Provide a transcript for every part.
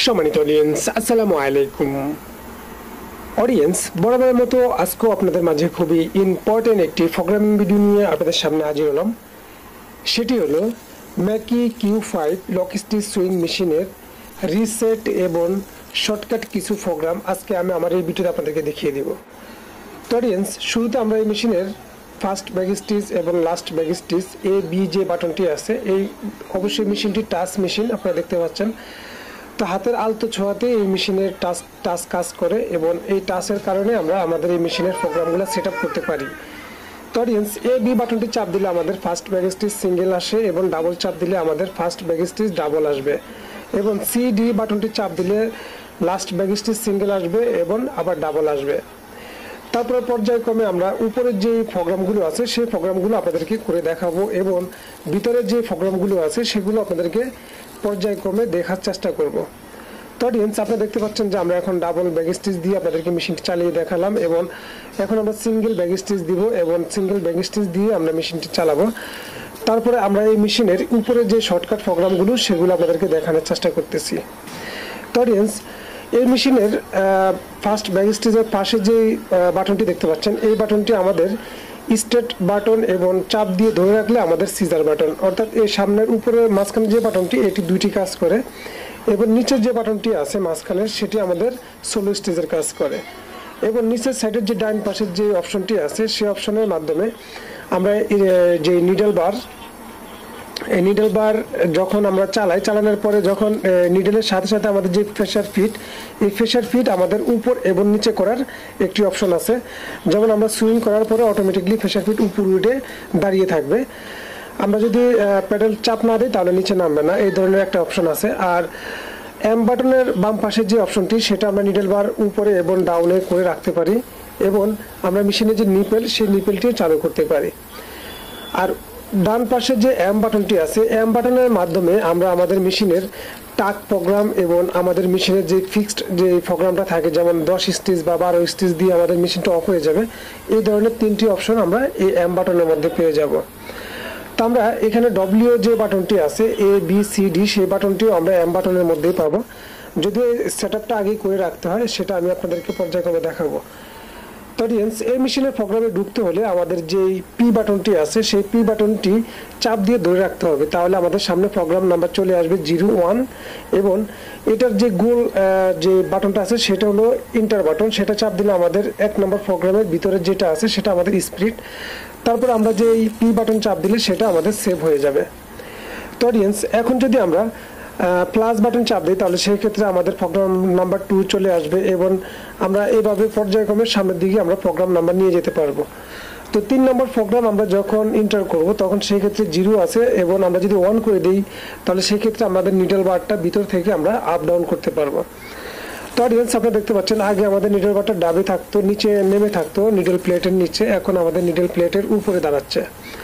সম্মানিত অডিয়েন্স, আসসালামু আলাইকুম। অডিয়েন্স, বরাবরের মতো আজকেও আপনাদের মাঝে খুবই ইম্পর্টেন্ট একটি প্রোগ্রামিং ভিডিও নিয়ে আপনাদের সামনে হাজির হলাম। সেটি হলো Maqi Q5 lock stitch sewing মেশিনের রিসেট এবং শর্টকাট কিছু প্রোগ্রাম আজকে আমি আমার এই ভিডিওতে আপনাদেরকে দেখিয়ে দেব। তো অডিয়েন্স, শুরুতে আমরা এই মেশিনের ফার্স্ট ব্যাক স্টিচ এবং last back stitch A B যে বাটনটি আছে, এই অবশ্যই মেশিনটি টাচ মেশিন, আপনারা দেখতে পাচ্ছেন। তো হাতের আলতো ছোঁয়াতে এই মেশিনের টাচ কাজ করে এবং এই টাচের কারণে আমরা আমাদের এই মেশিনের প্রোগ্রামগুলো সেট আপ করতে পারি। তো অডিয়েন্স, এ বি বাটনটি চাপ দিলে আমাদের ফার্স্ট ব্যাক স্টিচ সিঙ্গেল আসে এবং ডাবল চাপ দিলে আমাদের ফার্স্ট ব্যাক স্টিচ ডাবল আসবে, এবং সি ডি বাটনটি চাপ দিলে লাস্ট ব্যাক স্টিচ সিঙ্গেল আসবে এবং আবার ডাবল আসবে। তারপরে পর্যায়ক্রমে আমরা উপরের যে প্রোগ্রামগুলো আছে সেই প্রোগ্রামগুলো আপনাদেরকে করে দেখাবো এবং ভিতরের যে প্রোগ্রামগুলো আছে সেগুলো আপনাদেরকে পর্যায়ক্রমে দেখার চেষ্টা করব। তো অডিয়েন্স, আপনারা দেখতে পাচ্ছেন যে আমরা এখন ডাবল ব্যাক স্টিচ দিয়ে আপনাদেরকে মেশিনটি চালিয়ে দেখালাম এবং এখন আমরা সিঙ্গেল ব্যাক স্টিচ দিব এবং সিঙ্গেল ব্যাক স্টিচ দিয়ে আমরা মেশিনটি চালাবো। তারপরে আমরা এই মেশিনের উপরে যে শর্টকাট প্রোগ্রামগুলো সেগুলো আপনাদেরকে দেখানোর চেষ্টা করতেছি। তো অডিয়েন্স, এই মেশিনের ফার্স্ট ব্যাক স্টিচের পাশে যে বাটনটি দেখতে পাচ্ছেন, এই বাটনটি আমাদের স্টার্ট বাটন এবং চাপ দিয়ে ধরে রাখলে আমাদের সিজার বাটন, অর্থাৎ এই সামনের উপরের মাঝখানে যে বাটনটি, এটি দুইটি কাজ করে, এবং নিচের যে বাটনটি আছে মাঝখানের, সেটি আমাদের সোলো স্টিচের কাজ করে। এবং নিচের সাইডের যে ডাইন পাশের যে অপশনটি আছে সেই অপশনের মাধ্যমে আমরা যে এই নিডল বার যখন আমরা চালানোর পরে যখন নিডলের সাথে সাথে আমাদের যে প্রেসার ফিট, এই প্রেসার ফিট আমাদের উপর এবং নিচে করার একটি অপশন আছে। যেমন আমরা সুইং করার পরে অটোমেটিকলি প্রেসার ফিট উপর উঠে দাঁড়িয়ে থাকবে, আমরা যদি প্যাডেল চাপ না দিই তাহলে নিচে নামবে না, এই ধরনের একটা অপশন আছে। আর এম বাটনের বাম পাশের যে অপশনটি, সেটা আমরা নিডল বার উপরে এবং ডাউনে করে রাখতে পারি এবং আমরা মেশিনের যে নিপেল, সেই নিপেলটিও চালু করতে পারি। আর ডান পাশে যে এম বাটনটি আছে, এম বাটনের মাধ্যমে আমরা আমাদের মেশিনের টাক প্রোগ্রাম এবং আমাদের মেশিনের যে ফিক্সড যে প্রোগ্রামটা থাকে, যেমন 10 স্টিচ বা 12 স্টিচ দিয়ে আমাদের মেশিনটা অফ হয়ে যাবে, এই ধরনের তিনটি অপশন আমরা এই এম বাটনের মধ্যে পেয়ে যাব। তো আমরা এখানে ডব্লিউ যে বাটনটি আছে, এ বি সি ডি, সেই বাটনটিও আমরা এম বাটনের মধ্যেই পাবো। যদিও সেট আপটা আগেই করে রাখতে হয়, সেটা আমি আপনাদেরকে পর্যায়ক্রমে দেখাবো। তো অডিয়েন্স, এই মেশিনের প্রোগ্রামে ঢুকতে হলে আমাদের যে পি বাটনটি আছে, সেই পি বাটনটি চাপ দিয়ে ধরে রাখতে হবে, তাহলে আমাদের সামনে প্রোগ্রাম নাম্বার চলে আসবে 01, এবং এটার যে গোল যে বাটনটা আছে সেটা হলো ইন্টার বাটন, সেটা চাপ দিলে আমাদের 1 নম্বর প্রোগ্রামের ভিতরে যেটা আছে সেটা আমাদের স্প্লিট। তারপর আমরা যে পি বাটন চাপ দিলে সেটা আমাদের সেভ হয়ে যাবে। তো অডিয়েন্স, এখন যদি আমরা প্লাস বাটন চাপ দিই তাহলে সেই ক্ষেত্রে আমাদের প্রোগ্রাম নাম্বার 2 চলে আসবে এবং আমরা এইভাবে পর্যায়ক্রমে সামনের দিকে আমরা প্রোগ্রাম নাম্বার নিয়ে যেতে পারবো। তো 3 নম্বর প্রোগ্রাম আমরা যখন এন্টার করব তখন সেই ক্ষেত্রে 0 আছে, এবং আমরা যদি 1 করে দিই তাহলে সেই ক্ষেত্রে আমাদের নিডল বারটা ভিতর থেকে আমরা আপ ডাউন করতে পারবো। তো অডিয়েন্স, আপনারা দেখতে পাচ্ছেন আগে আমাদের নিডল বারটা ডাবে থাকতো, নিচে নেমে থাকতো নিডল প্লেটের নিচে, এখন আমাদের নিডল প্লেটের উপরে দাঁড়াচ্ছে।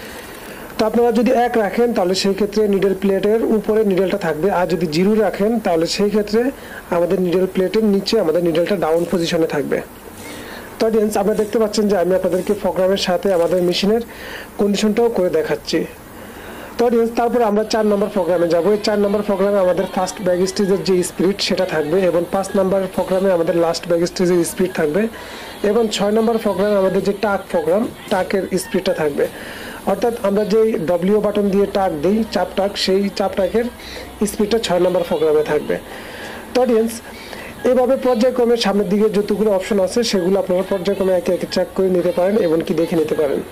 তো আপনারা যদি 1 রাখেন তাহলে সেই ক্ষেত্রে নিডল প্লেটের উপরে নিডলটা থাকবে, আর যদি 0 রাখেন তাহলে সেই ক্ষেত্রে আমাদের নিডল প্লেটের নিচে আমাদের নিডলটা ডাউন পজিশনে থাকবে। তো অডিয়েন্স, আপনারা দেখতে পাচ্ছেন যে আমি আপনাদেরকে প্রোগ্রামের সাথে আমাদের মেশিনের কন্ডিশনটাও করে দেখাচ্ছি। তো অডিয়েন্স, তারপরে আমরা 4 নম্বর প্রোগ্রামে যাব। এই 4 নম্বর প্রোগ্রামে আমাদের ফার্স্ট ব্যাক স্টিচের যে স্পিড সেটা থাকবে, এবং 5 নম্বর প্রোগ্রামে আমাদের লাস্ট ব্যাক স্টিচের স্পিড থাকবে, এবং 6 নম্বর প্রোগ্রামে আমাদের যে টাক প্রোগ্রাম, টাকের স্পিডটা থাকবে। অর্থাৎ আমরা যেই ডব্লিউ বাটন দিয়ে টাক দিই, চাপ সেই চাপ টাকের স্পিডটা 6 নম্বর প্রোগ্রামে থাকবে। তো অডিয়েন্স, এভাবে পর্যায়ক্রমে সামনের দিকে যতগুলো অপশন আছে সেগুলো আপনারা পর্যায়ক্রমে একে একে চেক করে নিতে পারেন এবং কি দেখে নিতে পারেন।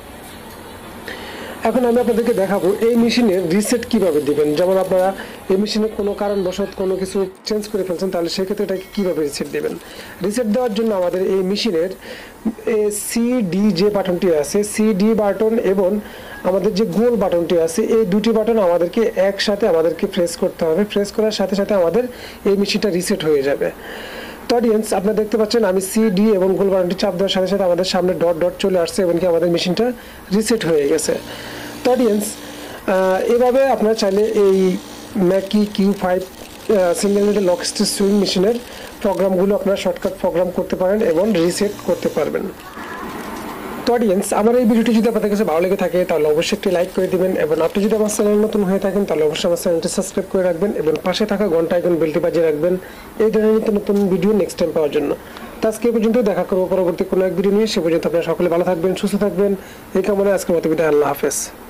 এখন আমি আপনাদেরকে দেখাবো এই মেশিনের রিসেট কিভাবে দিবেন। যেমন আপনারা এই মেশিনে কোনো কারণবশত কোনো কিছু চেঞ্জ করে ফেলছেন, তাহলে সেক্ষেত্রে এটাকে কীভাবে রিসেট দেবেন। রিসেট দেওয়ার জন্য আমাদের এই মেশিনের সিডি যে বাটনটি আছে, সিডি বাটন এবং আমাদের যে গোল বাটনটি আছে, এই দুটি বাটন আমাদেরকে একসাথে প্রেস করতে হবে। প্রেস করার সাথে সাথে আমাদের এই মেশিনটা রিসেট হয়ে যাবে। তো অডিয়েন্স, আপনারা দেখতে পাচ্ছেন আমি সিডি এবং গোল বাটনটি চাপ দেওয়ার সাথে সাথে আমাদের সামনে ডট ডট চলে আসছে এবং কি আমাদের মেশিনটা রিসেট হয়ে গেছে। তো অডিয়েন্স, এভাবে আপনারা চাইলে এই Maqi Q5 single needle lock stitch sewing মেশিনের প্রোগ্রামগুলো আপনারা শর্টকাট প্রোগ্রাম করতে পারেন এবং রিসেট করতে পারবেন। তো তো অডিয়েন্স, আমার এই ভিডিওটি যদি আপনাদের কাছে ভালো লেগে থাকে তাহলে অবশ্যই একটি লাইক করে দিবেন, এবং আপনি যদি আমার চ্যানেল নতুন হয়ে থাকেন তাহলে অবশ্যই আমার চ্যানেলটি সাবস্ক্রাইব করে রাখবেন এবং পাশে থাকা ঘন্টা আইকন বেলটি বাজিয়ে রাখবেন এই ধরনের নিত্য নতুন ভিডিও নেক্সট টাইম পাওয়ার জন্য। তো আজকে এই পর্যন্ত, দেখা করবো পরবর্তী কোনো এক ভিডিও নিয়ে। সে পর্যন্ত আপনারা সকলে ভালো থাকবেন, সুস্থ থাকবেন, এই কামনায় আজকের মতো বিদায়। আল্লাহ হাফেজ।